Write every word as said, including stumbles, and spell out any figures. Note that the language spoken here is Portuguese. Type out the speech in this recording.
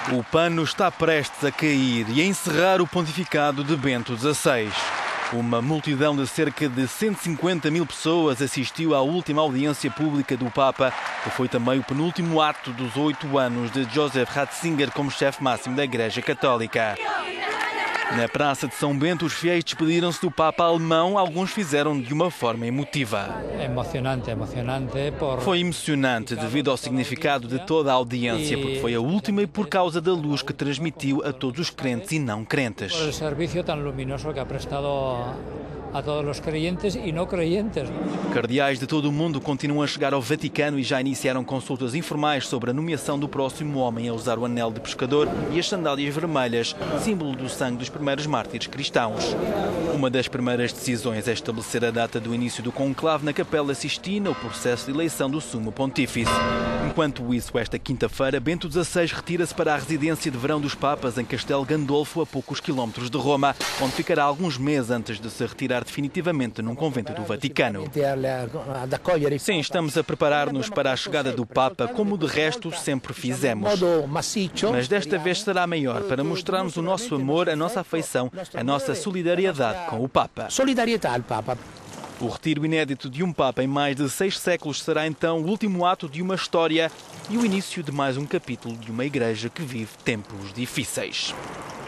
O pano está prestes a cair e a encerrar o pontificado de Bento dezasseis. Uma multidão de cerca de cento e cinquenta mil pessoas assistiu à última audiência pública do Papa, que foi também o penúltimo ato dos oito anos de Joseph Ratzinger como chefe máximo da Igreja Católica. Na Praça de São Bento, os fiéis despediram-se do Papa alemão, alguns fizeram de uma forma emotiva. Emocionante, emocionante por... Foi emocionante devido ao significado de toda a audiência, porque foi a última e por causa da luz que transmitiu a todos os crentes e não crentes. Por el servicio tan luminoso que ha prestado a todos os creyentes e não creyentes. Cardeais de todo o mundo continuam a chegar ao Vaticano e já iniciaram consultas informais sobre a nomeação do próximo homem a usar o anel de pescador e as sandálias vermelhas, símbolo do sangue dos primeiros mártires cristãos. Uma das primeiras decisões é estabelecer a data do início do conclave na Capela Sistina, o processo de eleição do Sumo Pontífice. Enquanto isso, esta quinta-feira, Bento dezasseis retira-se para a residência de verão dos Papas em Castelo Gandolfo, a poucos quilómetros de Roma, onde ficará alguns meses antes de se retirar definitivamente num convento do Vaticano. Sim, estamos a preparar-nos para a chegada do Papa, como de resto sempre fizemos. Mas desta vez será maior, para mostrarmos o nosso amor, a nossa afeição, a nossa solidariedade com o Papa. Solidariedade ao Papa. O retiro inédito de um Papa em mais de seis séculos será então o último ato de uma história e o início de mais um capítulo de uma igreja que vive tempos difíceis.